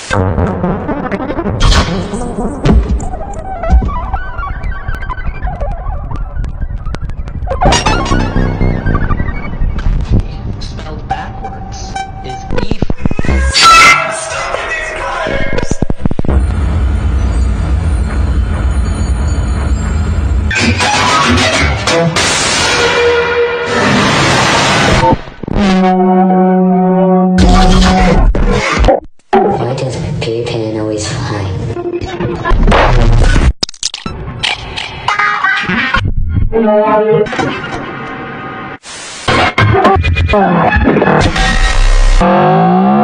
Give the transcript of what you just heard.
Spelled backwards is Eeffoc. Why does Peter Pan always fly? Oh.